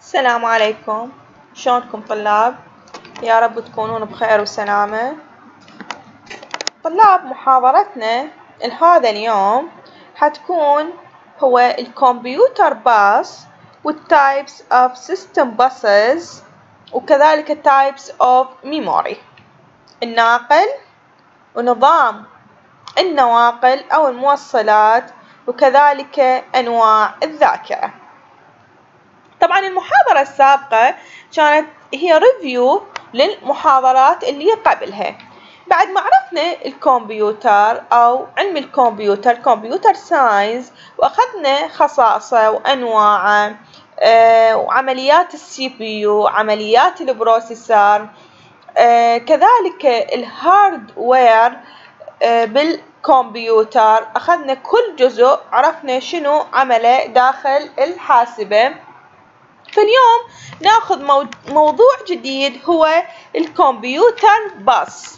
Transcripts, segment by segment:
السلام عليكم. شلونكم طلاب؟ يا رب تكونون بخير وسلامة. طلاب، محاضرتنا لهذا اليوم حتكون هو الكمبيوتر باص والتايبس of system buses وكذلك types of memory، الناقل ونظام النواقل أو الموصلات وكذلك أنواع الذاكرة. طبعا المحاضرة السابقة كانت هي ريفيو للمحاضرات اللي قبلها. بعد ما عرفنا الكمبيوتر أو علم الكمبيوتر كمبيوتر ساينس وأخذنا خصائصه وأنواعه وعمليات السي بي يو، عمليات البروسيسور، كذلك الهاردوير بالكمبيوتر، أخذنا كل جزء عرفنا شنو عمله داخل الحاسبة. فاليوم ناخذ موضوع جديد هو الكمبيوتر باص.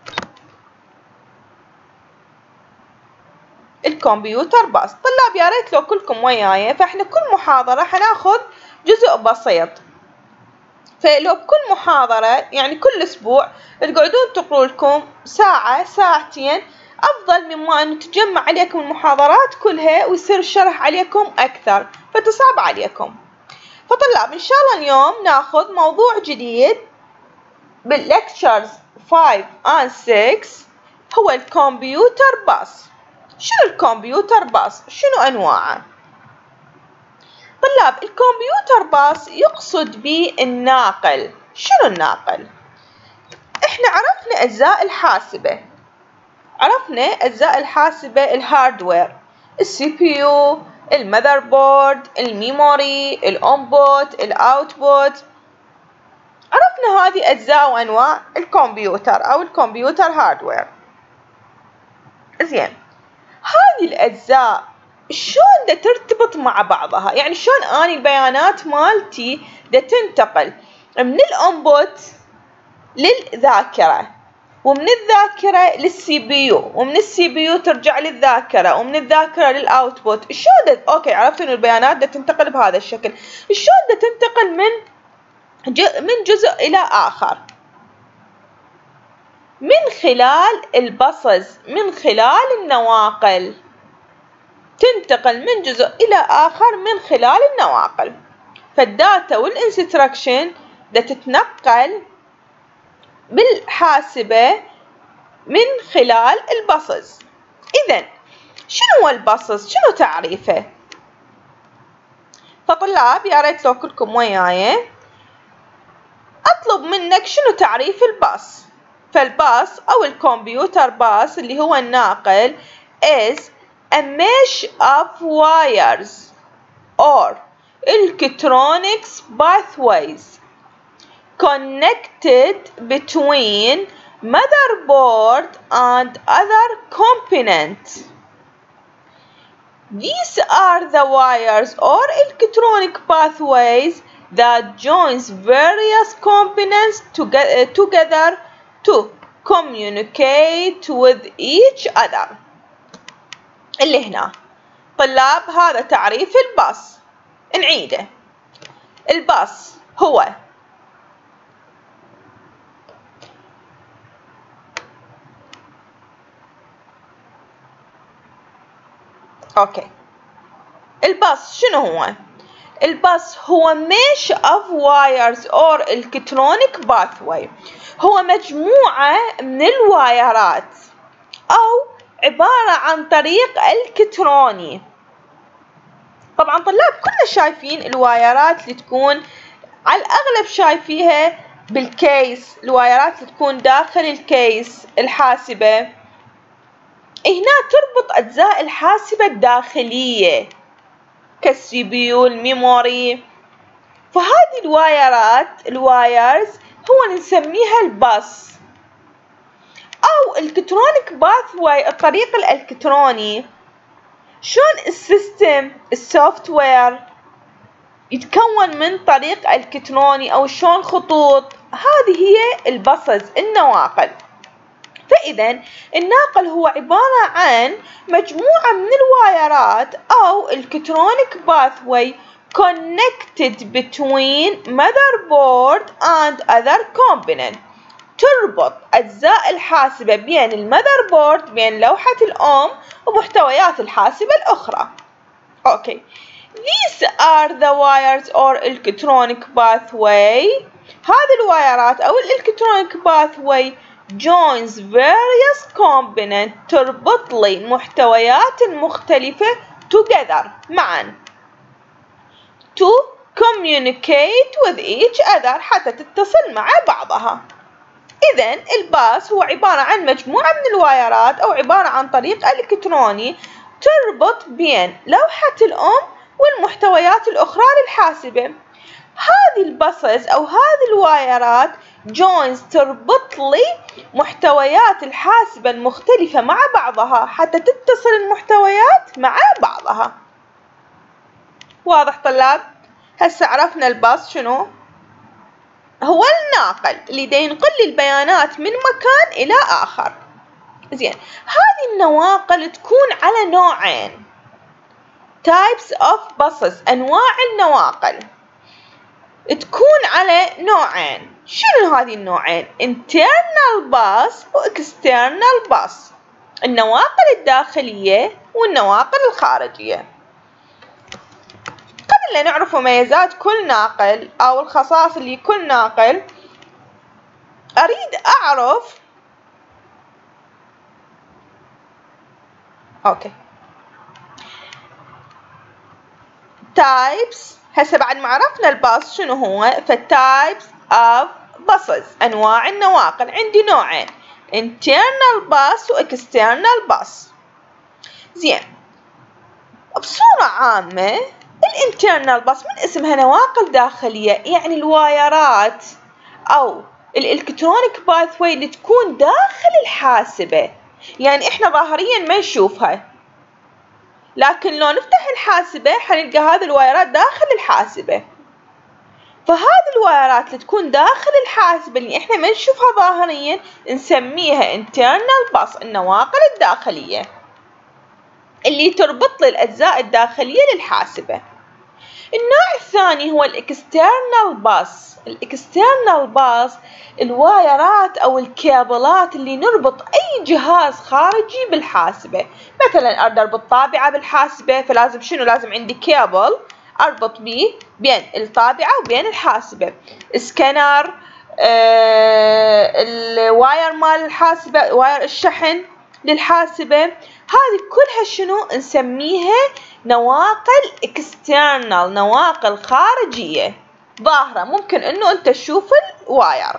الكمبيوتر باص طلاب، يا ريت لو كلكم وياي، فاحنا كل محاضرة حناخذ جزء بسيط. فلو بكل محاضرة يعني كل أسبوع تقعدون تقروا لكم ساعة ساعتين أفضل مما أن تجمع عليكم المحاضرات كلها ويصير الشرح عليكم أكثر فتصعب عليكم. فطلاب إن شاء الله اليوم ناخذ موضوع جديد بالlectures 5 and 6 هو الكمبيوتر باص. شنو الكمبيوتر باص؟ شنو أنواعه؟ طلاب، الكمبيوتر باص يقصد به الناقل. شنو الناقل؟ احنا عرفنا أجزاء الحاسبة، عرفنا أجزاء الحاسبة الهاردوير، السي بي يو، المذر بورد، الميموري، الانبوت، الاوتبوت، عرفنا هذه أجزاء وأنواع الكمبيوتر أو الكمبيوتر هاردوير. زين، هذه الأجزاء شلون دا ترتبط مع بعضها؟ يعني شلون أني البيانات مالتي دا تنتقل من الانبوت للذاكرة ومن الذاكرة للسي بي يو ومن السي بي يو ترجع للذاكرة ومن الذاكرة للأوتبوت. شلون أوكي، عرفت إنه البيانات دا تنتقل بهذا الشكل. شلون دا تنتقل من جزء إلى آخر؟ من خلال البصز، من خلال النواقل، تنتقل من جزء إلى آخر من خلال النواقل. فالداتا والإنستراكشن دا تتنقل بالحاسبة من خلال البصز. إذن شنو هو البصز؟ شنو تعريفه؟ فطلاب يا ريت لو كلكم وياي أطلب منك شنو تعريف الباص. فالباص أو الكمبيوتر باص اللي هو الناقل is a mesh of wires or electronics pathways connected between motherboard and other components. These are the wires or electronic pathways that joins various components together to communicate with each other. اللي هنا طلاب هذا تعريف الباص. نعيده. الباص هو اوكي، الباص شنو هو؟ الباص هو mesh of wires or electronic pathway، هو مجموعة من الوايرات أو عبارة عن طريق إلكتروني. طبعا طلاب كلنا شايفين الوايرات اللي تكون على الأغلب شايفيها بالكيس، الوايرات اللي تكون داخل الكيس الحاسبة. هنا تربط أجزاء الحاسبة الداخلية كالسي بي يو، الميموري. فهذه الوايرز هو نسميها الباص أو الكترونيك باثواي، الطريق الإلكتروني. شلون السيستم السوفت وير يتكون من طريق إلكتروني أو شلون خطوط، هذه هي البصز، النواقل. فإذا الناقل هو عبارة عن مجموعة من الوايرات أو الكترونيك باثواي connected between motherboard and other component. تربط أجزاء الحاسبة بين المذربورد بين لوحة الأم ومحتويات الحاسبة الأخرى. Okay. These are the wires or electronic pathway. هذه الوايرات أو electronic pathway joins various components تربط لي المحتويات المختلفة together معا to communicate with each other حتى تتصل مع بعضها. إذن الباص هو عبارة عن مجموعة من الوايرات أو عبارة عن طريق إلكتروني تربط بين لوحة الأم والمحتويات الأخرى للحاسبة. هذه الباصز أو هذه الوايرات joins تربط لي محتويات الحاسبة المختلفة مع بعضها حتى تتصل المحتويات مع بعضها. واضح طلاب؟ هسه عرفنا الباص شنو؟ هو الناقل اللي دا ينقل لي البيانات من مكان إلى آخر. زين، هذه النواقل تكون على نوعين. types of buses أنواع النواقل تكون على نوعين. شنو هذه النوعين؟ internal bus و external bus. النواقل الداخلية والنواقل الخارجية. قبل لا نعرف مميزات كل ناقل أو الخصائص اللي كل ناقل، أريد أعرف types. هسه بعد ما عرفنا الباص شنو هو، types of buses أنواع النواقل عندي نوعين internal bus و external bus. زين، بصورة عامة الانترنال باص من اسمها نواقل داخلية، يعني الوايرات أو الإلكترونيك باثوي اللي تكون داخل الحاسبة، يعني إحنا ظاهريا ما نشوفها، لكن لو نفتح الحاسبة حنلقى هذه الوايرات داخل الحاسبة. فهذه الوايرات اللي تكون داخل الحاسبة اللي إحنا ما نشوفها ظاهريا نسميها internal bus النواقل الداخلية اللي تربط لي الأجزاء الداخلية للحاسبة. النوع الثاني هو الاكسترنال باص. الاكسترنال باص الوايرات أو الكابلات اللي نربط أي جهاز خارجي بالحاسبة. مثلا أريد أربط طابعة بالحاسبة، فلازم شنو؟ لازم عندي كابل أربط به بين الطابعة وبين الحاسبة. سكانر، الواير مال الحاسبة، واير الشحن للحاسبة، هذه كلها شنو نسميها؟ نواقل اكسترنال، نواقل خارجية ظاهرة، ممكن انه انت تشوف الواير.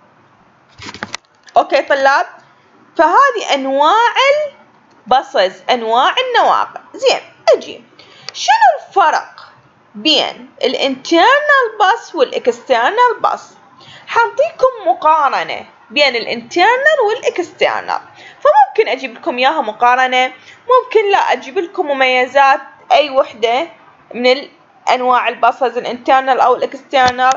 اوكي طلاب؟ فهذه انواع الباصز، انواع النواقل. زين، اجي شنو الفرق بين الانترنال باص والاكسترنال باص؟ حنعطيكم مقارنة بين الانترنال والاكسترنال، فممكن اجيب لكم اياها مقارنة، ممكن لا اجيب لكم مميزات اي وحدة من انواع الباصز الانترنال او الاكسترنال،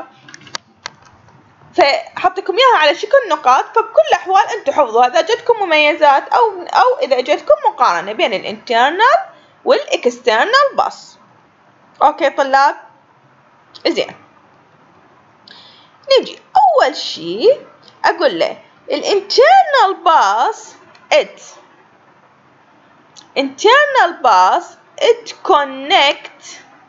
فحطيكم اياها على شكل نقاط، فبكل الاحوال انتم حفظوها اذا جتكم مميزات او اذا جتكم مقارنة بين الانترنال والاكسترنال باص. اوكي طلاب؟ زين، نجي اول شيء اقول له الانترنال باص it connect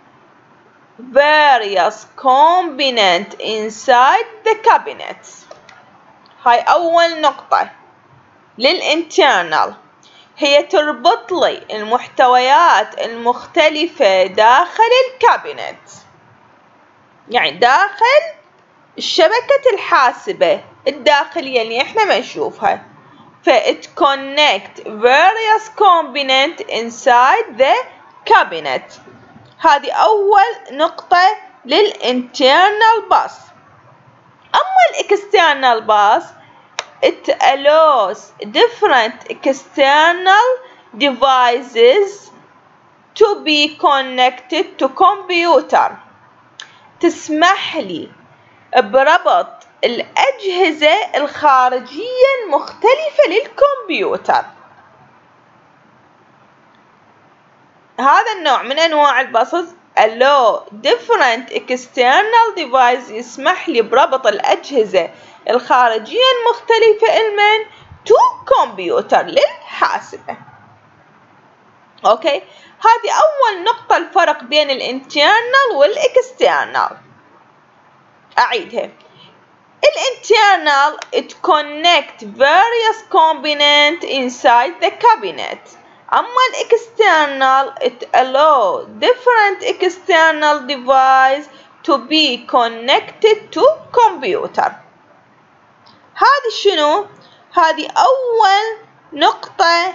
various components inside the cabinet. هاي أول نقطة للانترنال، هي تربط لي المحتويات المختلفة داخل الكابينت، يعني داخل الشبكة الحاسبة الداخلية اللي احنا ما نشوفها. it connect various components inside the cabinet. هذه أول نقطة للإنترنال باص. أما الإكسترنال باص it allows different external devices to be connected to computer. تسمح لي بربط الأجهزة الخارجية المختلفة للكمبيوتر. هذا النوع من أنواع الباصز allow different external device يسمح لي بربط الأجهزة الخارجية المختلفة من to computer للحاسبة. أوكي، هذه أول نقطة الفرق بين الانترنال والإكسترنال. أعيدها. الانترنال it connect various components inside the cabinet. أما الإكسترنال it allow different external device to be connected to computer. هذه شنو؟ هذه أول نقطة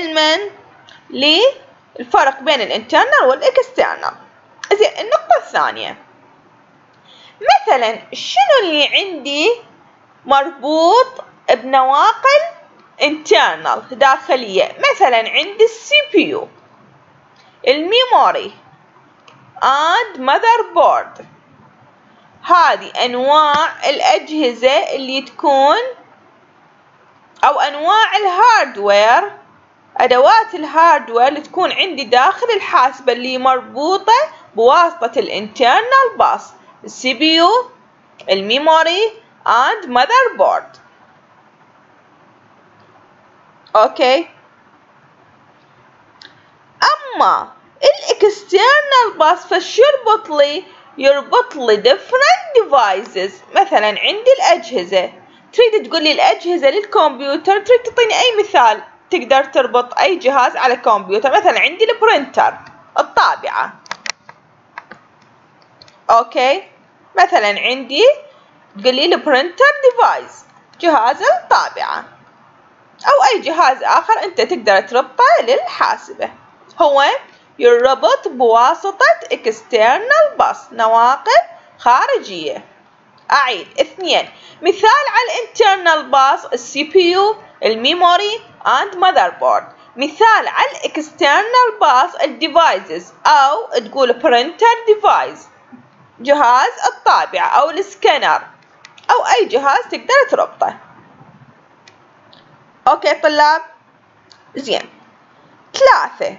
للفرق بين الانترنال والإكسترنال. زين، النقطة الثانية، مثلا شنو اللي عندي مربوط بنواقل internal داخلية؟ مثلا عندي CPU، الميموري and motherboard. هذه أنواع الأجهزة اللي تكون أو أنواع الهاردوير، أدوات الهاردوير اللي تكون عندي داخل الحاسبة اللي مربوطة بواسطة الانترنال باس، CPU، الميموري and motherboard. أوكي، أما الإكسترنال باس فش يربط لي different devices. مثلا عندي الأجهزة، تريد تقول لي الأجهزة للكمبيوتر، تريد تعطيني أي مثال تقدر تربط أي جهاز على كمبيوتر. مثلا عندي البرينتر، الطابعة. أوكي، مثلا عندي تقول لي البرينتر ديفايس، جهاز الطابعة، أو أي جهاز آخر أنت تقدر تربطه للحاسبة. هو يربط بواسطة external bus، نواقل خارجية. أعيد، 2 مثال على الانترنال باس، CPU، الميموري and motherboard. مثال على الاكسترنال باس، الديفايسز، أو تقول printer device، جهاز الطابعة أو السكانر، أو أي جهاز تقدر تربطه. أوكي طلاب؟ زين، 3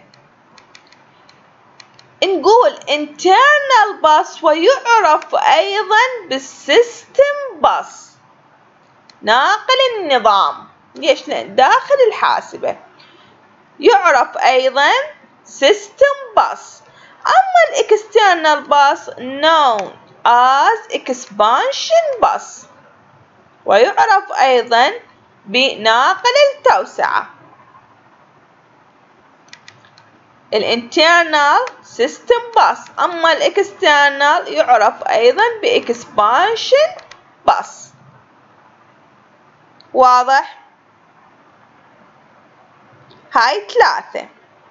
نقول internal bus ويعرف أيضا بالسيستم باس، ناقل النظام. ليش؟ لأن داخل الحاسبة يعرف أيضا system bus. أما الإكسترنال bus known as expansion bus، ويعرف أيضا بناقل التوسعة. الانترنال سيستم باس، أما الإكسترنال يعرف أيضا بإكسبانشن باس. واضح؟ هاي 3.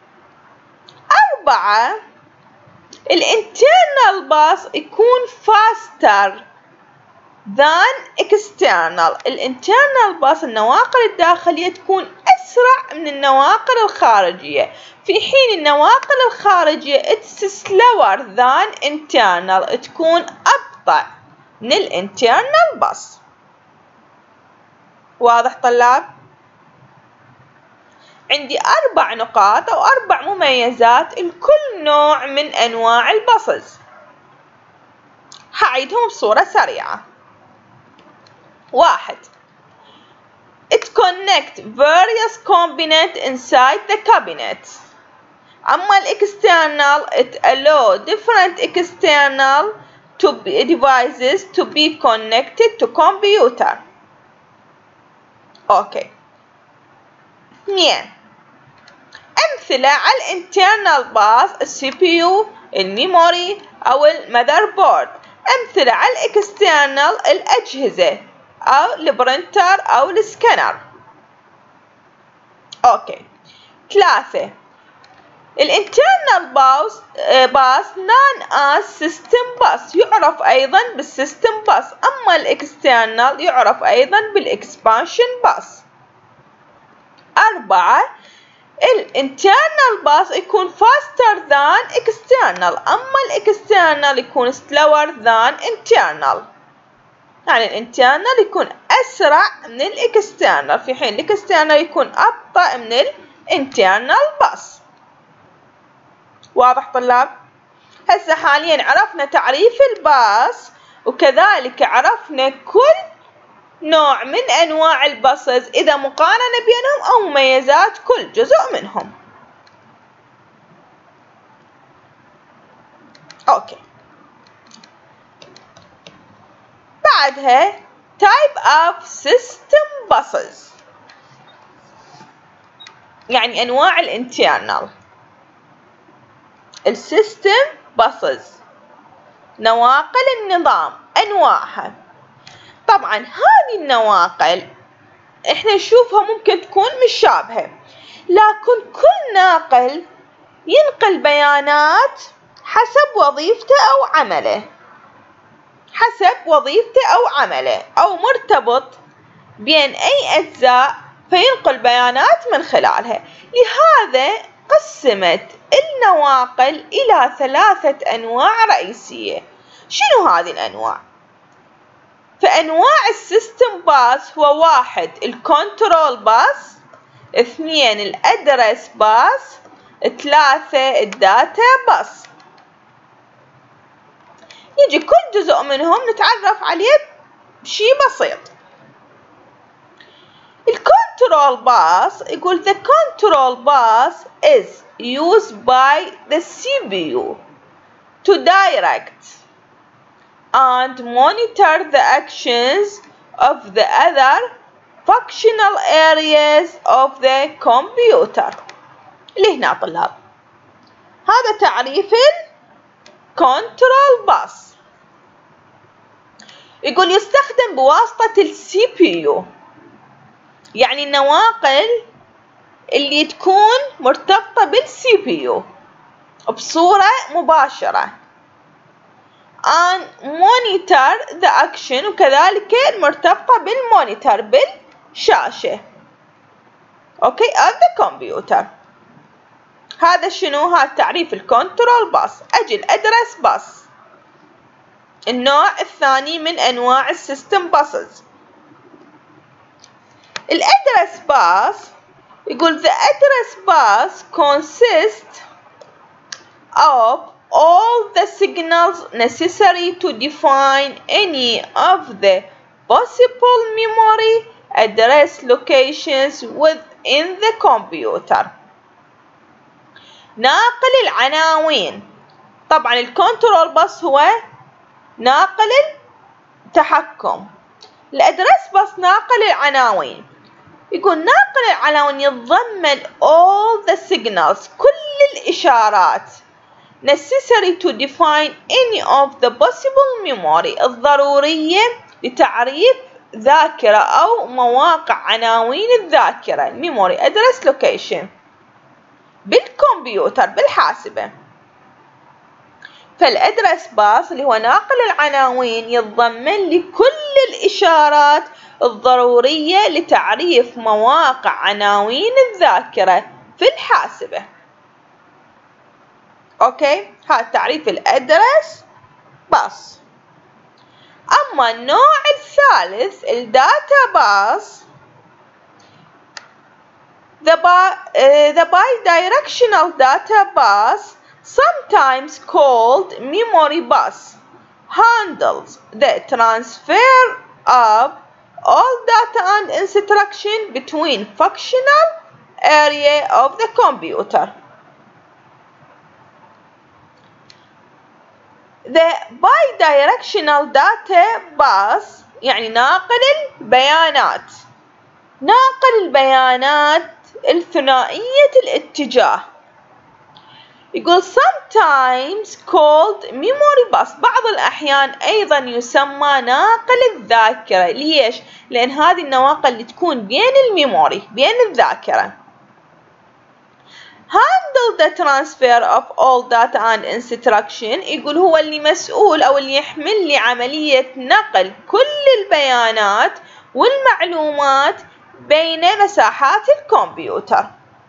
4 الانترنال باس يكون faster than external. الانترنال باس، النواقل الداخلية، تكون أسرع من النواقل الخارجية، في حين النواقل الخارجية it's slower than internal، تكون أبطأ من الانترنال باس. واضح طلاب؟ عندي 4 نقاط أو 4 مميزات لكل نوع من أنواع الباصز، هعيدهم بصورة سريعة. 1 it connect various components inside the cabinet. أما الإكسترنال it allow different external devices to be connected to computer. أوكي. 2 أمثلة على الانترنال باس، CPU، الميموري أو المذربورد. أمثلة على الإكسترنال، الأجهزة أو البرينتر أو السكانر. أوكي. 3 الانترنال باس known as system bus، يعرف أيضا بالسيستم باس. أما الإكسترنال يعرف أيضا بالإكسبانشن باس. 4 الانترنال باس يكون faster than external، أما الإكسترنال يكون slower than internal. يعني الانترنال يكون أسرع من الإكسترنال، في حين الإكسترنال يكون أبطأ من الانترنال باس. واضح طلاب؟ هسه حاليا عرفنا تعريف الباص، وكذلك عرفنا كل نوع من أنواع الباصز إذا مقارنة بينهم أو مميزات كل جزء منهم. أوكي. بعدها type of system buses، يعني أنواع الانترنال. السيستم buses نواقل النظام أنواعها. طبعا هذه النواقل احنا نشوفها ممكن تكون مشابهة، لكن كل ناقل ينقل بيانات حسب وظيفته أو عمله، أو مرتبط بين أي أجزاء فينقل بيانات من خلالها. لهذا قسمت النواقل إلى 3 أنواع رئيسية. شنو هذه الأنواع؟ فأنواع السيستم باس هو 1 الكنترول باس، 2 الأدرس باس، 3 الداتا باس. يجي كل جزء منهم نتعرف عليه بشي بسيط. الكنترول باس يقول the control bus is used by the CPU to direct and monitor the actions of the other functional areas of the computer. اللي هنا طلاب هذا تعريف الكنترول باس. يقول يستخدم بواسطة السي بي يو، يعني النواقل اللي تكون مرتبطة بالسي بي يو بصورة مباشرة. and monitor the action، وكذلك المرتبطة بالمونيتور بالشاشة. اوكي of the computer. هذا شنو؟ هذا تعريف الكنترول باس. اجي الادرس باس، النوع الثاني من انواع السيستم باسز. الادرس باس يقول the address bus consists of all the signals necessary to define any of the possible memory address locations within the computer. ناقل العناوين. طبعا الكنترول باس هو ناقل التحكم، الادرس باس ناقل العناوين. يقول ناقل العناوين يتضمن all the signals، كل الإشارات necessary to define any of the possible memory، الضرورية لتعريف ذاكرة أو مواقع عناوين الذاكرة، memory address location، بالكمبيوتر بالحاسبة. فالأدرس باس اللي هو ناقل العناوين يتضمن لكل الإشارات الضرورية لتعريف مواقع عناوين الذاكرة في الحاسبة. اوكي، هذا تعريف الأدرس باس. أما النوع الثالث الداتا باس، the bidirectional data bus, sometimes called memory bus, handles the transfer of all data and instruction between functional area of the computer. The bidirectional data bus يعني ناقل البيانات، ناقل البيانات الثنائية الاتجاه. يقول sometimes called memory bus، بعض الأحيان أيضا يسمى ناقل الذاكرة. ليش؟ لأن هذه النواقل اللي تكون بين الميموري بين الذاكرة. handle the transfer of all data and instruction، يقول هو اللي مسؤول أو اللي يحمل لي عملية نقل كل البيانات والمعلومات بين مساحات الكمبيوتر.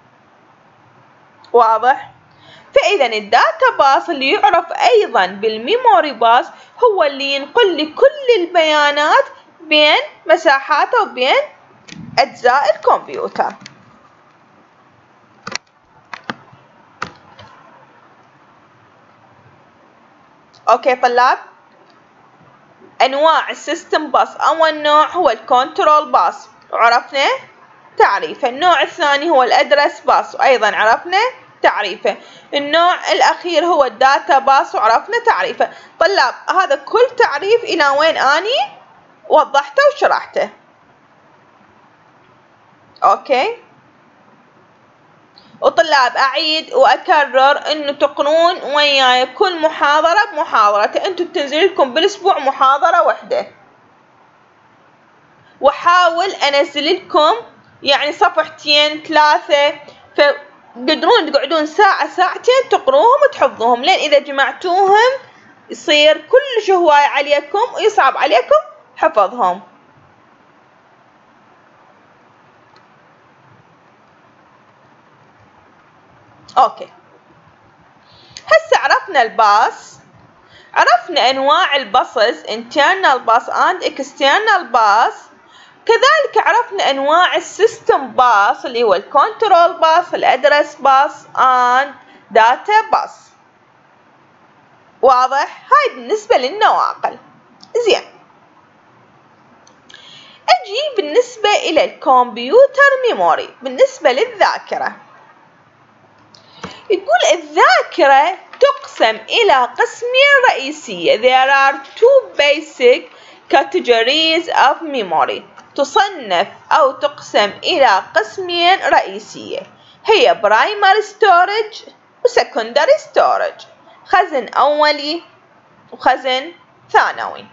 واضح؟ فإذا الداتا باس اللي يعرف أيضا بالميموري باس هو اللي ينقل لي كل البيانات بين مساحاته وبين أجزاء الكمبيوتر. اوكي طلاب، انواع السيستم باص. اول نوع هو الكنترول باص وعرفنا تعريفه. النوع الثاني هو الادرس باص وايضا عرفنا تعريفه. النوع الاخير هو الداتا باص وعرفنا تعريفه. طلاب هذا كل تعريف الى وين اني وضحته وشرحته. اوكي وطلاب اعيد واكرر انه تقرون وياي كل محاضرة بمحاضرة. انتوا تنزل لكم بالاسبوع محاضرة واحدة، واحاول انزل لكم يعني صفحتين 3 فتقدرون تقعدون ساعة ساعتين تقروهم وتحفظوهم، لين اذا جمعتوهم يصير كلش هواي عليكم ويصعب عليكم حفظهم. اوكي هسه عرفنا الباص، عرفنا انواع الباصز internal باص and external باص، كذلك عرفنا انواع السيستم باص اللي هو الكنترول باص، الادرس باص and data باص. واضح؟ هاي بالنسبة للنواقل. زين اجي بالنسبة الى الكمبيوتر ميموري، بالنسبة للذاكرة يقول الذاكرة تقسم إلى قسمين رئيسية. There are two basic categories of memory. تصنف أو تقسم إلى قسمين رئيسية، هي primary storage و secondary storage، خزن أولي وخزن ثانوي.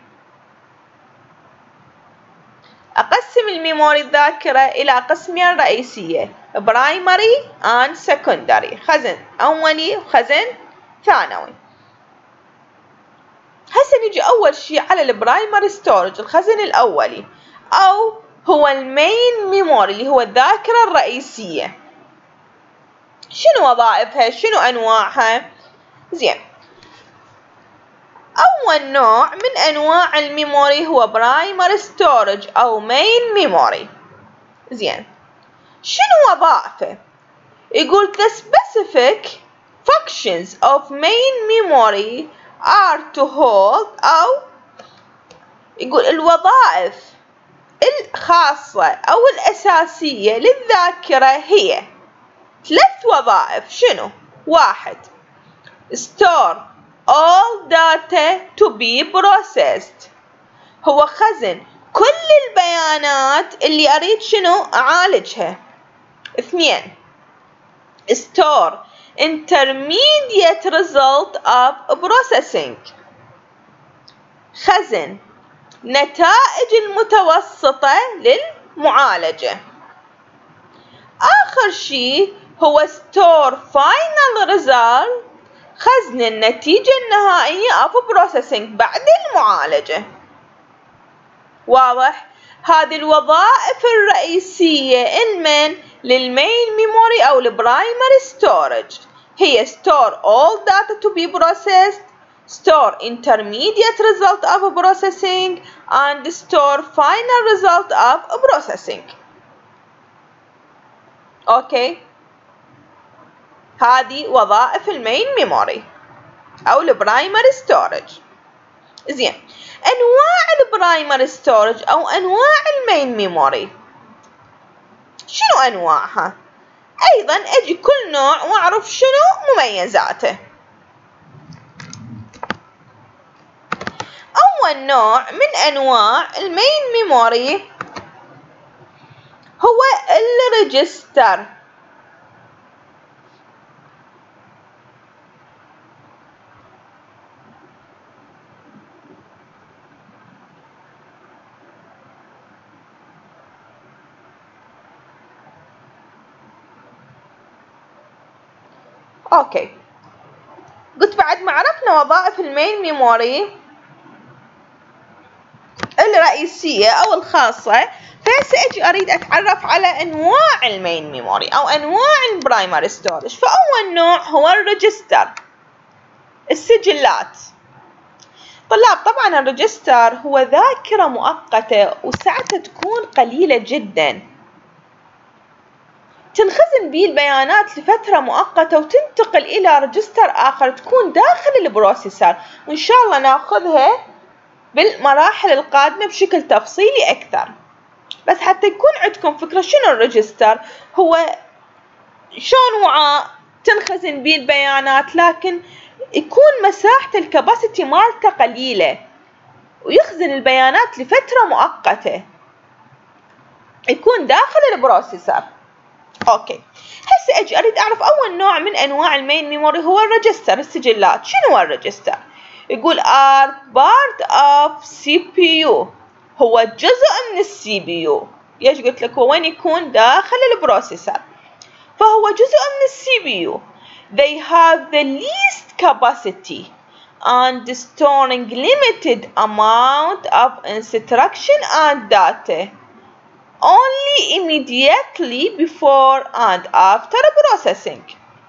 أقسم الميموري الذاكرة إلى قسمين رئيسية primary and secondary، خزن أولي وخزن ثانوي. هسه نجي أول شي على البرايمري ستورج، الخزن الأولي أو هو المين ميموري اللي هو الذاكرة الرئيسية. شنو وظائفها؟ شنو أنواعها؟ زين أول نوع من أنواع الميموري هو برايمري ستورج أو مين ميموري. زين شنو وظائفه؟ يقول the specific functions of main memory are to hold أو يقول الوظائف الخاصة أو الأساسية للذاكرة هي 3 وظائف. شنو؟ 1 store all data to be processed، هو خزن كل البيانات اللي أريد شنو أعالجها. 2 store intermediate result of processing، خزن نتائج المتوسطة للمعالجة. آخر شيء هو store final result، خزن النتيجة النهائية of processing بعد المعالجة. واضح؟ هذه الوظائف الرئيسية للمين ميموري أو البرايمري ستورج هي store all data to be processed، store intermediate result of processing and store final result of processing. اوكي هذه وظائف المين ميموري أو البرايمري ستورج. زين أنواع البرايمري ستورج أو أنواع المين ميموري شنو أنواعها؟ أيضا أجي كل نوع وأعرف شنو مميزاته. أول نوع من أنواع المين ميموري هو الريجستر. اوكي قلت بعد ما عرفنا وظائف المين ميموري الرئيسية أو الخاصة، فهسه أجي أريد أتعرف على أنواع المين ميموري أو أنواع البرايمري ستورج. فأول نوع هو الريجستر، السجلات. طلاب طبعا الريجستر هو ذاكرة مؤقتة وسعتها تكون قليلة جدا، تنخزن به البيانات لفترة مؤقتة وتنتقل إلى ريجستر آخر تكون داخل البروسيسور، وإن شاء الله ناخذها بالمراحل القادمة بشكل تفصيلي أكثر. بس حتى يكون عندكم فكرة شنو الريجستر، هو شلون وعاء تنخزن به البيانات لكن يكون مساحة الكباسيتي مالته قليلة ويخزن البيانات لفترة مؤقتة، يكون داخل البروسيسور. اوكي، هسه اجي اريد اعرف اول نوع من انواع المين ميموري هو الريجستر، السجلات. شنو هو الريجستر؟ يقول are part of CPU، هو جزء من السي بي يو. ليش قلت لك هو وين يكون؟ داخل البروسيسور، فهو جزء من السي بي يو. They have the least capacity and storing limited amount of instruction and data only immediately before and after processing.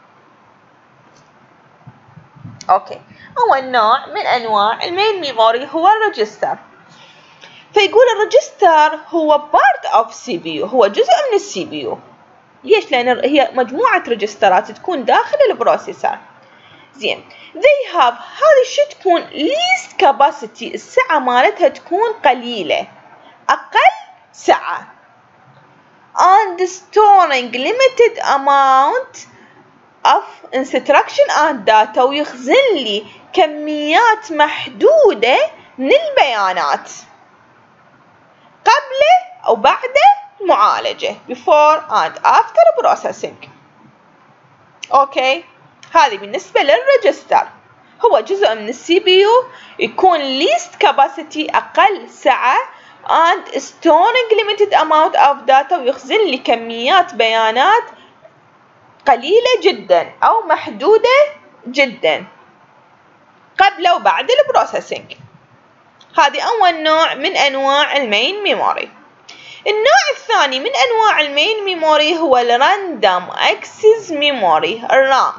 اوكي، اول نوع من انواع المين ميموري هو الريجستر. فيقول الريجستر هو part of CPU، هو جزء من السي بي يو. ليش؟ لان هي مجموعة ريجسترات تكون داخل البروسيسور. زين، they have، هذه شو تكون؟ least capacity، السعة مالتها تكون قليلة، اقل سعة. and storing limited amount of instruction and data، ويخزن لي كميات محدودة من البيانات قبل أو بعد المعالجة before and after processing. أوكي، هذه بالنسبة للريجستر. هو جزء من السي بي يو، يكون least capacity، أقل سعة، and storing limited amount of data، ويخزن لي كميات بيانات قليلة جدا أو محدودة جدا قبل وبعد البروسيسنج. هذه أول نوع من أنواع المين ميموري. النوع الثاني من أنواع المين ميموري هو الراندوم أكسس ميموري، الرام.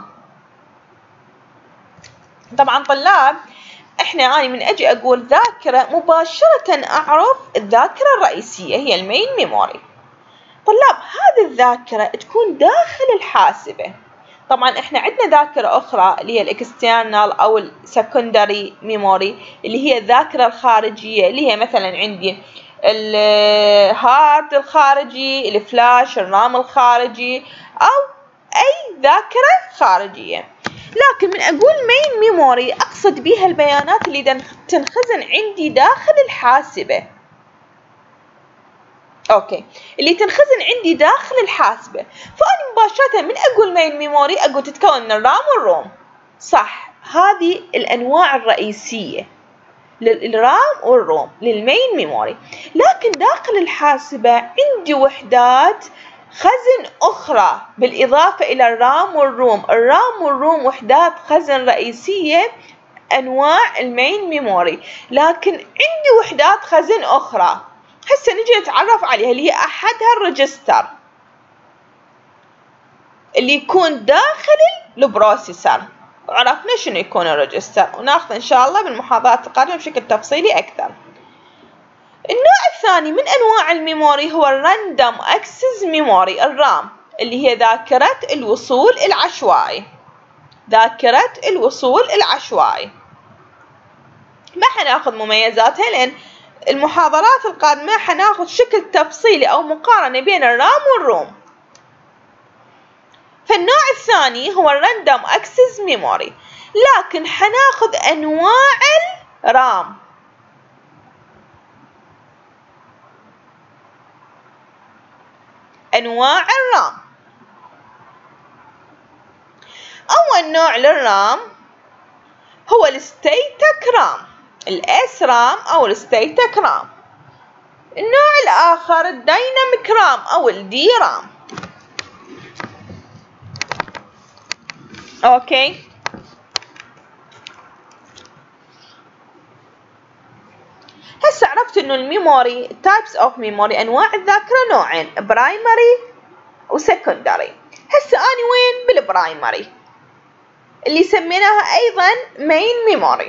طبعا طلاب، أنا من أجي أقول ذاكرة مباشرة أعرف الذاكرة الرئيسية هي المين ميموري. طلاب، هذه الذاكرة تكون داخل الحاسبة. طبعا احنا عندنا ذاكرة أخرى اللي هي الاكسترنال أو السكندري ميموري، اللي هي الذاكرة الخارجية، اللي هي مثلا عندي الهارد الخارجي، الفلاش، الرام الخارجي، أو أي ذاكرة خارجية. لكن من أقول مين ميموري أقصد بها البيانات اللي تنخزن عندي داخل الحاسبة. اوكي، اللي تنخزن عندي داخل الحاسبة. فأنا مباشرة من أقول مين ميموري أقول تتكون من الرام والروم. صح، هذه الأنواع الرئيسية للرام والروم للمين ميموري. لكن داخل الحاسبة عندي وحدات خزن أخرى بالإضافة إلى الرام والروم. الرام والروم وحدات خزن رئيسية أنواع المين ميموري، لكن عندي وحدات خزن أخرى هسه نجي نتعرف عليها، اللي هي أحدها الريجستر اللي يكون داخل البروسيسور. وعرفنا شنو يكون الريجستر، وناخذ إن شاء الله بالمحاضرات القادمة بشكل تفصيلي أكثر. النوع الثاني من أنواع الميموري هو الراندوم أكسس ميموري، الرام، اللي هي ذاكرة الوصول العشوائي. ذاكرة الوصول العشوائي ما حناخذ مميزاتها، لأن المحاضرات القادمة حناخذ شكل تفصيلي أو مقارنة بين الرام والروم. فالنوع الثاني هو الراندوم أكسس ميموري، لكن حناخذ أنواع الرام. أنواع الرام، أول نوع للرام هو الستيتك رام، الاس رام أو الستيتك رام. النوع الآخر الدايناميك رام أو الدي رام. أوكي، هسه عرفت إنه الميموري types of memory، أنواع الذاكرة نوعين، primary وسكندري. هسه أنا وين؟ بالبرايمري اللي سميناها أيضا main memory.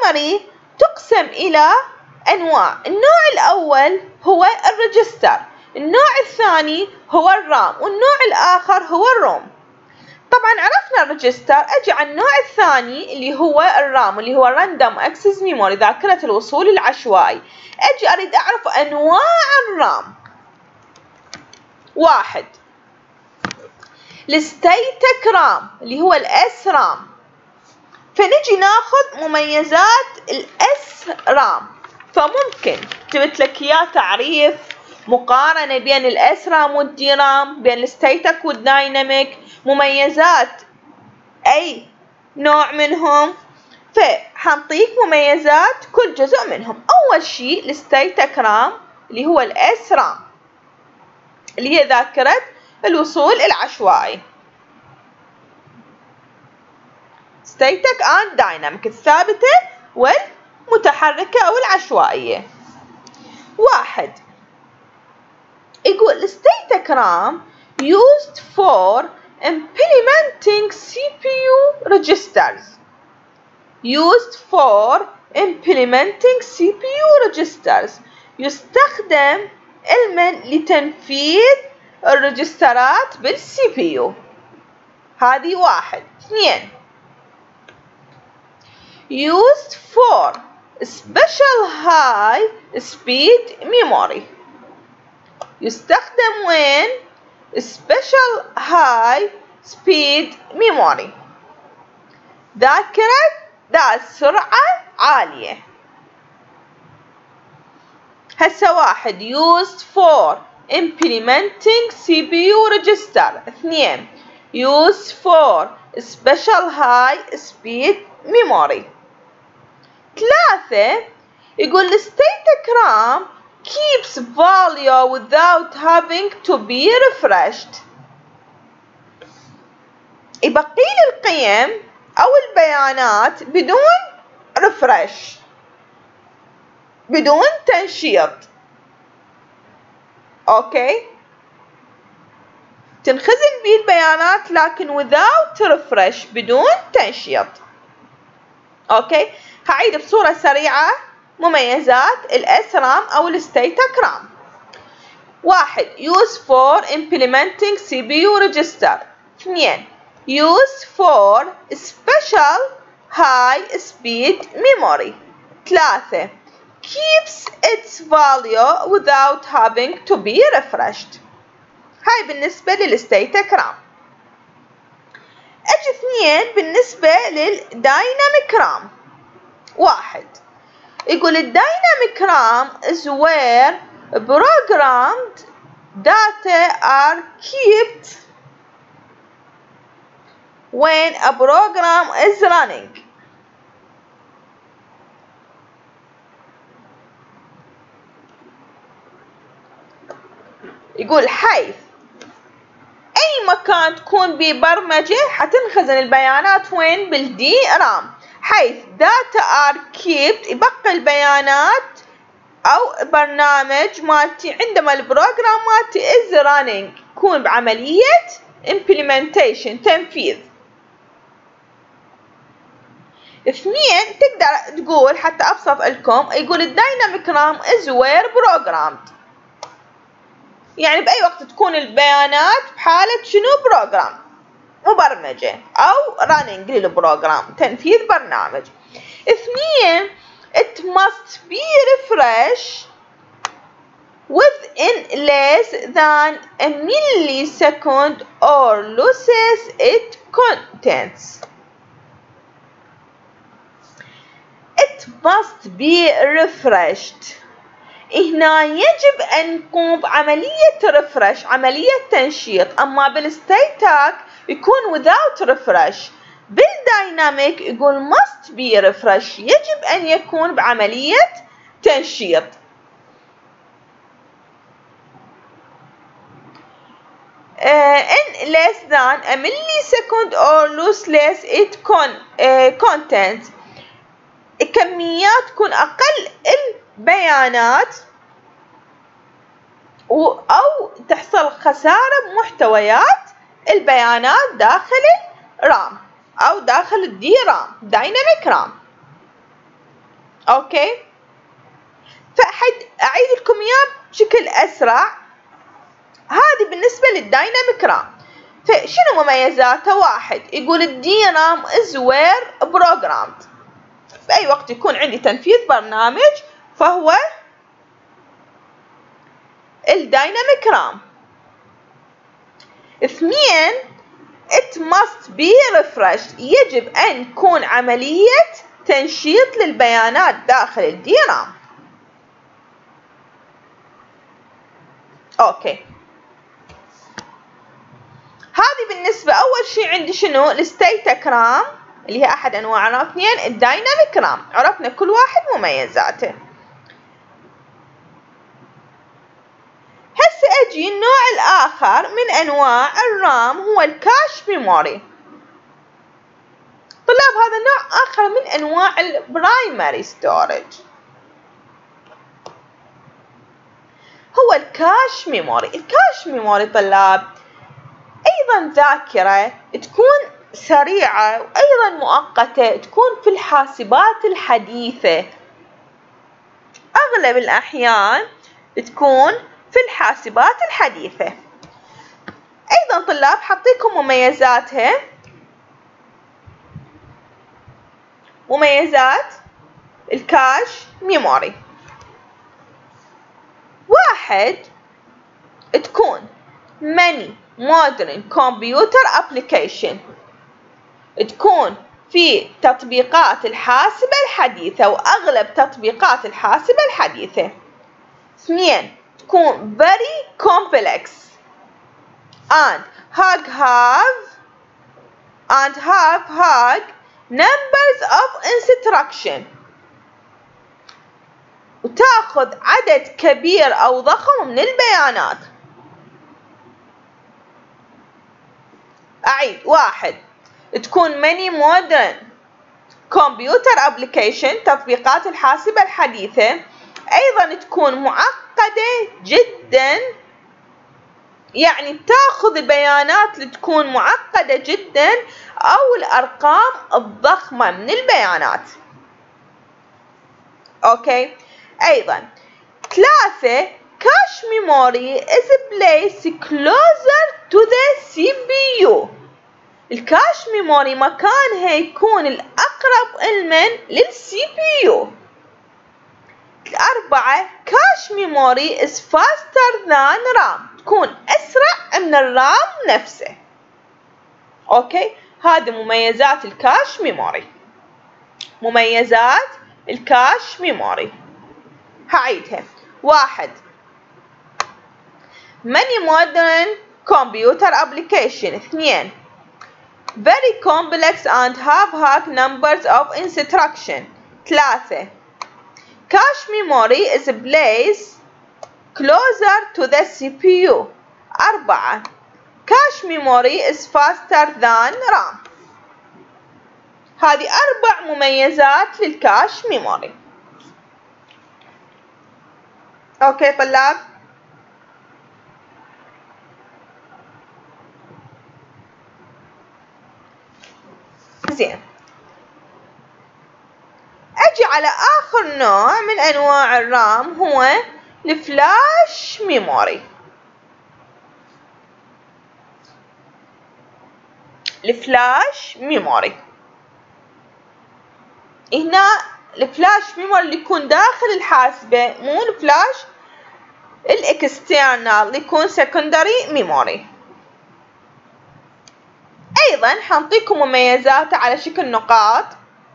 فالبرايمري تقسم إلى أنواع. النوع الأول هو الريجستر، النوع الثاني هو الرام، والنوع الآخر هو الروم. طبعا عرفنا الريجستر، أجي على النوع الثاني اللي هو الرام، اللي هو Random Access Memory، ذاكرة الوصول العشوائي. أجي أريد أعرف أنواع الرام. واحد، الستيتك رام اللي هو الاس رام. فنجي ناخذ مميزات الاس رام. فممكن جبت لك اياه تعريف مقارنة بين الاس رام والدي رام، بين الستيتك والدايناميك، مميزات اي نوع منهم. فحنطيك مميزات كل جزء منهم. اول شيء الستيتك رام اللي هو الاس رام، اللي هي ذاكرة الوصول العشوائي. ستيتك اند دايناميك، الثابتة والمتحركة أو العشوائية. واحد، يقول ستيتك رام used for implementing CPU registers. used for implementing CPU registers، يستخدم علما لتنفيذ الريجسترات بالسي بي يو. هذه واحد. اثنين، used for special high speed memory، يستخدم وين؟ special high speed memory، ذاكرة ذات سرعة عالية. هسه واحد used for implementing CPU register. اثنين used for special high speed memory. ثلاثة، يقول static RAM keeps value without having to be refreshed، يبقي لي القيم أو البيانات بدون refresh، بدون تنشيط. اوكي، تنخزن بيه البيانات لكن without refresh، بدون تنشيط. اوكي، هعيد بصورة سريعة مميزات الاس رام او الستيتك رام. واحد، use for implementing CPU register. اثنين، use for special high speed memory. ثلاثة، keeps its value without having to be refreshed. هاي بالنسبة للستيتك رام. اجي اثنين بالنسبة للدايناميك رام. واحد، يقول الدايناميك رام is where programmed data are kept when a program is running. يقول حيث أي مكان تكون ببرمجة حتنخزن البيانات وين؟ بالدي رام. حيث data are kept، يبقى البيانات أو برنامج مالتي عندما البروجرام مالتي is running، يكون بعملية implementation، تنفيذ. اثنين، تقدر تقول حتى أبسط لكم، يقول الدايناميك رام is where programmed، يعني بأي وقت تكون البيانات بحالة شنو؟ بروجرام، مبرمجة أو running للبروجرام، تنفيذ برنامج. اثنين، it must be refreshed within less than a millisecond or loses its contents. It must be refreshed، هنا يجب أن نقوم بعملية refresh، عملية تنشيط. أما بالستيتك يكون without refresh. بالدايناميك يقول must be refresh، يجب أن يكون بعملية تنشيط. in less than a millisecond or loses its contents، كميات تكون أقل البيانات أو تحصل خسارة بمحتويات البيانات داخل الرام أو داخل الدي رام، دايناميك رام. أوكي، فأعيد لكم إياه بشكل أسرع. هذه بالنسبة للدايناميك رام. فشنو مميزاته؟ واحد يقول الدي رام is where programmed، بأي وقت يكون عندي تنفيذ برنامج فهو الدايناميك رام. اثنين it must be refreshed، يجب أن تكون عملية تنشيط للبيانات داخل الدي رام. اوكي، هذه بالنسبة أول شيء عندي شنو؟ الستيتك رام اللي هي أحد أنواع الرام. اثنين الدايناميك رام، عرفنا كل واحد مميزاته. هسه أجي النوع الآخر من أنواع الرام هو الكاش ميموري. طلاب هذا نوع آخر من أنواع البرايمري ستورج، هو الكاش ميموري. الكاش ميموري طلاب أيضا ذاكرة تكون سريعة وأيضا مؤقتة، تكون في الحاسبات الحديثة، أغلب الأحيان تكون في الحاسبات الحديثة. أيضا طلاب حطيكم مميزاتها. مميزات الكاش ميموري: واحد تكون many modern computer application، تكون في تطبيقات الحاسبة الحديثة وأغلب تطبيقات الحاسبة الحديثة. اثنين تكون very complex and have numbers of instruction، وتأخذ عدد كبير أو ضخم من البيانات. أعيد: واحد تكون many modern computer application، تطبيقات الحاسبة الحديثة، أيضا تكون معقدة جدا، يعني تأخذ البيانات اللي تكون معقدة جدا أو الأرقام الضخمة من البيانات. أوكي، أيضا ثلاثة cache memory is placed closer to the CPU، الكاش ميموري مكانها يكون الأقرب علما للسي بي يو. أربعة cache memory is faster than RAM، تكون أسرع من الرام نفسه. أوكي، هذه مميزات الكاش ميموري. مميزات الكاش ميموري هعيدها: واحد many modern computer application. اثنين very complex and have high numbers of instruction. ثلاثة cache memory is placed closer to the CPU. أربعة cache memory is faster than RAM. هذه أربع مميزات للكاش ميموري. أوكي طلاب، زين. أجي على آخر نوع من أنواع الرام هو الفلاش ميموري. الفلاش ميموري هنا الفلاش ميموري اللي يكون داخل الحاسبة، مو الفلاش الاكسترنال اللي يكون سكندري ميموري. أيضا حنعطيكم مميزاته على شكل نقاط.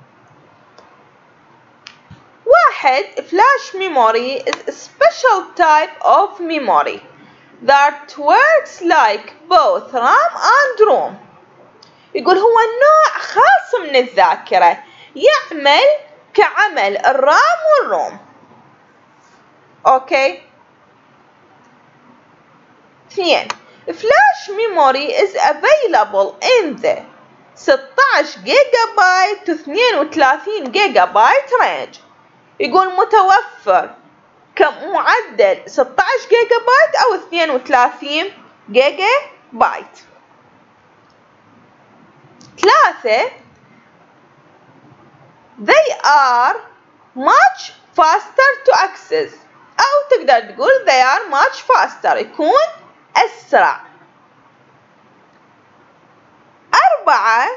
واحد flash memory is a special type of memory that works like both RAM and ROM. يقول هو نوع خاص من الذاكرة يعمل كعمل الرام والروم. أوكي. اثنين flash memory is available in the 16 جيجا بايت و 32 جيجا بايت رينج. يقول متوفر كمعدل 16 جيجا بايت أو 32 جيجا بايت. ثلاثة they are much faster to access، أو تقدر تقول they are much faster، يكون أسرع. 4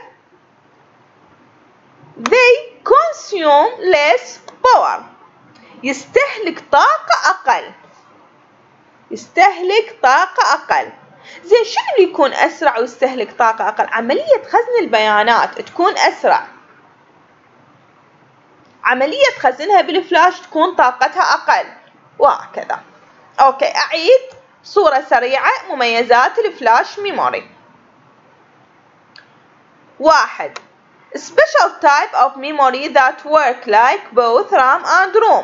they consume less power. يستهلك طاقة أقل. يستهلك طاقة أقل. زين شنو اللي يكون أسرع ويستهلك طاقة أقل؟ عملية خزن البيانات تكون أسرع. عملية خزنها بالفلاش تكون طاقتها أقل وهكذا. أوكي أعيد صورة سريعة مميزات الفلاش ميموري. 1 special type of memory that work like both RAM and ROM.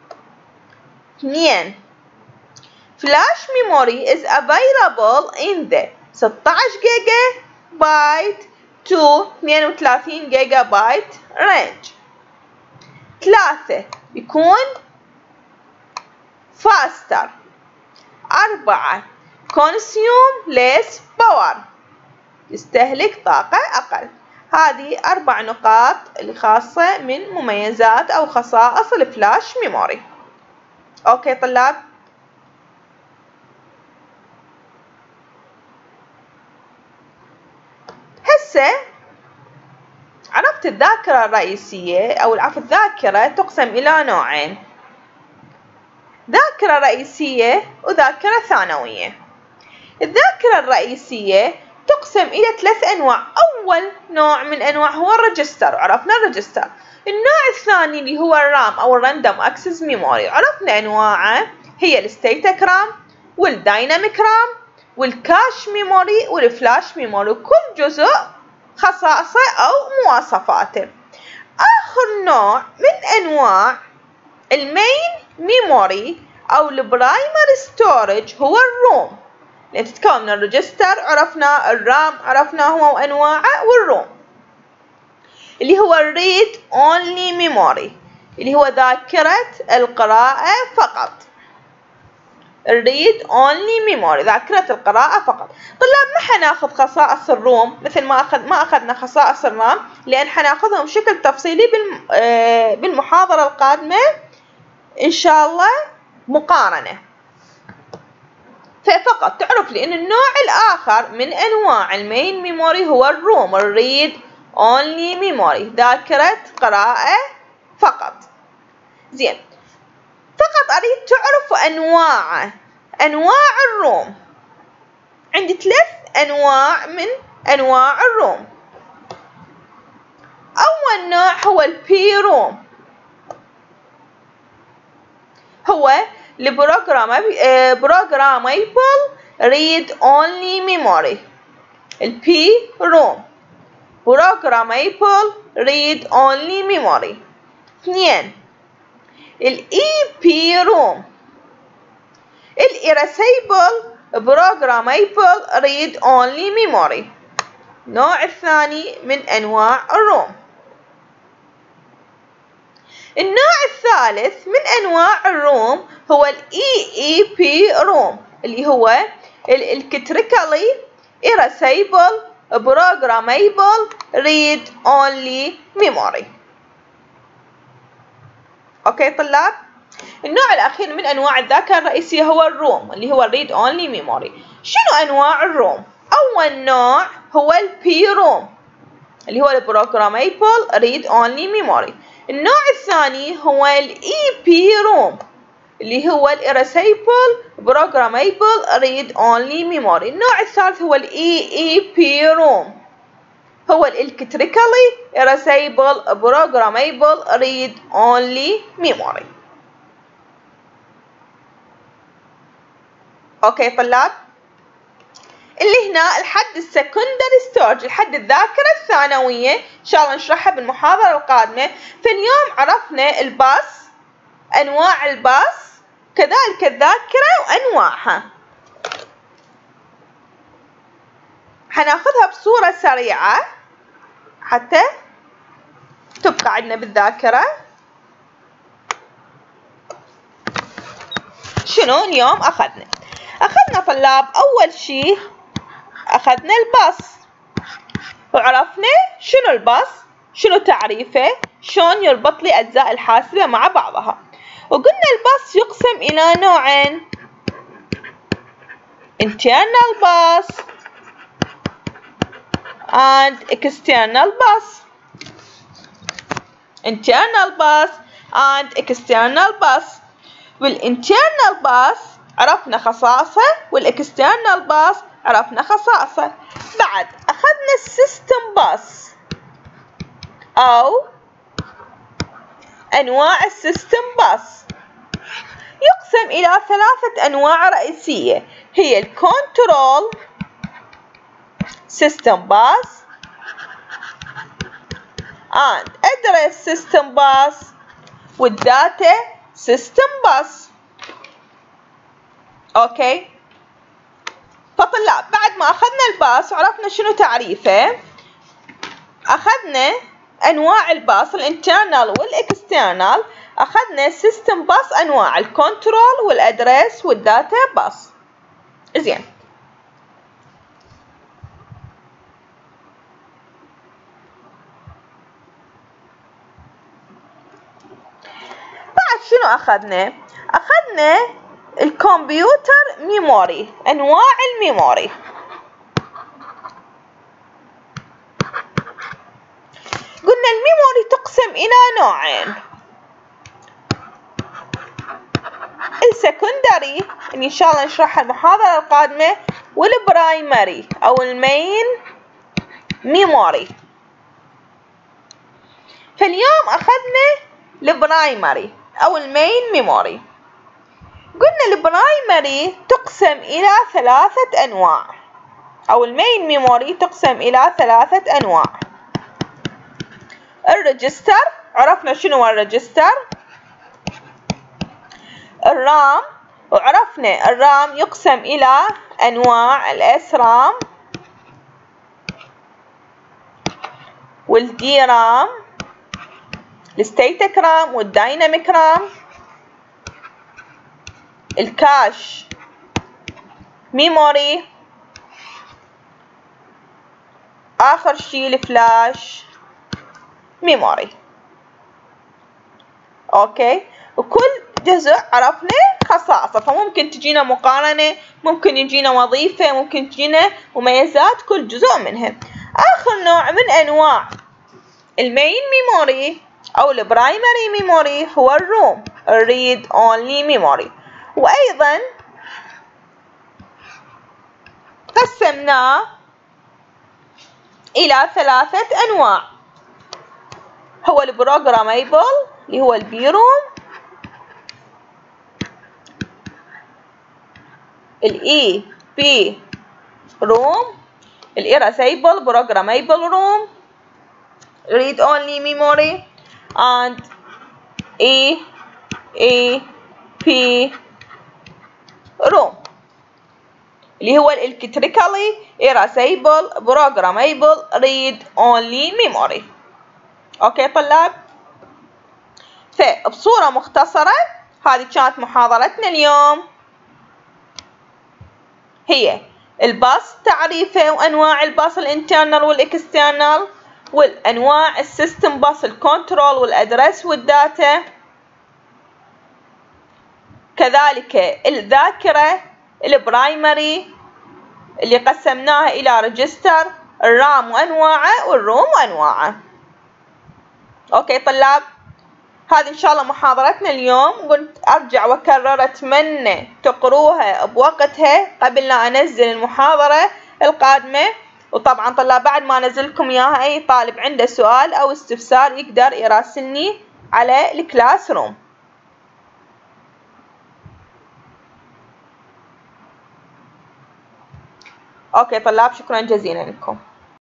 2 flash memory is available in the 16 جيجا بايت to 32 جيجا بايت range. 3 يكون faster. 4 consume less power. يستهلك طاقة أقل. هذه 4 نقاط الخاصة من مميزات أو خصائص الفلاش ميموري. أوكي طلاب؟ هسه عرفت الذاكرة الرئيسية أو العفو الذاكرة تقسم إلى نوعين، ذاكرة رئيسية وذاكرة ثانوية. الذاكرة الرئيسية تقسم إلى 3 أنواع. أول نوع من أنواع هو الريجستر، عرفنا الريجستر. النوع الثاني اللي هو الرام أو الراندوم أكسس ميموري، عرفنا أنواعه هي الستاتيك رام والدايناميك رام والكاش ميموري والفلاش ميموري، كل جزء خصائصه أو مواصفاته. آخر نوع من أنواع المين ميموري أو البرايمري ستورج هو الروم، لأن تتكون من الريجستر عرفنا، الرام عرفنا هو وأنواعه، والروم اللي هو الريد أونلي ميموري اللي هو ذاكرة القراءة فقط. الريد أونلي ميموري ذاكرة القراءة فقط. طلاب ما حناخذ خصائص الروم مثل ما أخذنا خصائص الرام، لأن حناخذهم بشكل تفصيلي بالمحاضرة القادمة إن شاء الله مقارنة. ففقط تعرف لي أن النوع الآخر من أنواع المين ميموري هو الروم الريد أونلي ميموري ذاكرة قراءة فقط. زين فقط أريد تعرف أنواع الروم. عندي 3 أنواع من أنواع الروم. أول نوع هو البي روم، هو programmable read only memory. البي روم programmable read only memory. 2 الإي روم الإرسيبل programmable read only memory، النوع الثاني من أنواع الروم. النوع الثالث من أنواع الروم هو الإي روم اللي هو الكتريكالي إرسيبل programmable read only memory. أوكي طلاب؟ النوع الأخير من أنواع الذاكرة الرئيسية هو الروم اللي هو read only memory. شنو أنواع الروم؟ أول نوع هو البي روم اللي هو programmable read only memory. النوع الثاني هو الإي بي روم اللي هو الإرسيبل programmable read only memory. النوع الثالث هو الإي بي روم هو الإلكتريكالي إرسيبل programmable read only memory. أوكي طلاب؟ اللي هنا الحد السكندري ستورج، الحد الذاكرة الثانوية، إن شاء الله نشرحها بالمحاضرة القادمة. فاليوم عرفنا الباص، أنواع الباص، كذلك الذاكرة وأنواعها. حناخذها بصورة سريعة حتى تبقى عندنا بالذاكرة. شنو اليوم أخذنا طلاب؟ أول شيء أخذنا الباص وعرفنا شنو الباص، شنو تعريفه، شلون يربط لي أجزاء الحاسبة مع بعضها. وقلنا الباص يقسم إلى نوعين، internal bus and external bus. internal bus and external bus. والinternal bus عرفنا خصائصه والاكسترنال باص عرفنا خصائصه. بعد أخذنا السيستم باص أو أنواع السيستم باص. يقسم إلى 3 أنواع رئيسية هي الكنترول سيستم باص and address سيستم باص والداتا سيستم باص. اوكي فطلاب بعد ما اخذنا الباص وعرفنا شنو تعريفه، اخذنا انواع الباص الانترنال والاكسترنال، اخذنا سيستم باص انواع الكنترول والادريس والداتا باص. زين بعد شنو اخذنا؟ اخذنا الكمبيوتر ميموري، انواع الميموري. قلنا الميموري تقسم الى نوعين، السكندري اللي ان شاء الله نشرحها المحاضرة القادمة، والبرايمري او المين ميموري. فاليوم اخذنا البرايمري او المين ميموري. قلنا البرايمري تقسم إلى 3 أنواع أو المين ميموري تقسم إلى 3 أنواع. الريجستر، عرفنا شنو هو الريجستر. الرام، وعرفنا الرام يقسم إلى أنواع الاس رام والدي رام، الستاتيك رام والدايناميك رام. الكاش ميموري، آخر شي الفلاش ميموري. اوكي وكل جزء عرفنا خصائصه، فممكن تجينا مقارنة، ممكن يجينا وظيفة، ممكن تجينا مميزات كل جزء منها. آخر نوع من أنواع المين ميموري أو البرايمري ميموري هو الروم، الريد اونلي ميموري. وأيضا قسمناه إلى 3 أنواع، هو البروجراميبل اللي هو البي روم، الاي بي روم، الإيراسيبل بروجراميبل روم، read only memory and EAP روم اللي هو electrically erasable programmable read only memory. اوكي طلاب، فبصورة مختصرة هذه كانت محاضرتنا اليوم، هي الباص تعريفه وانواع الباص الانترنال والاكسترنال، والانواع السيستم باص الكنترول والادرس والداتا، كذلك الذاكرة البرايمري اللي قسمناها إلى ريجستر، الرام وأنواعه والروم وأنواعه. أوكي طلاب، هذه إن شاء الله محاضرتنا اليوم. قلت أرجع وأكرر، أتمنى تقروها بوقتها قبل لا أنزل المحاضرة القادمة. وطبعا طلاب بعد ما أنزلكم إياها أي طالب عنده سؤال أو استفسار يقدر يراسلني على الكلاس روم. اوكي طلاب، شكرا جزيلا لكم.